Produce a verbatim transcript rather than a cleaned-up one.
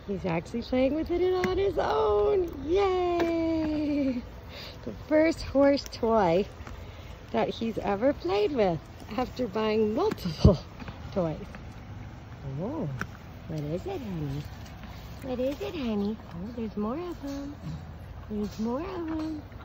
He's actually playing with it on his own. Yay! The first horse toy that he's ever played with after buying multiple toys. Oh, what is it, honey? What is it, honey? Oh, there's more of them. There's more of them.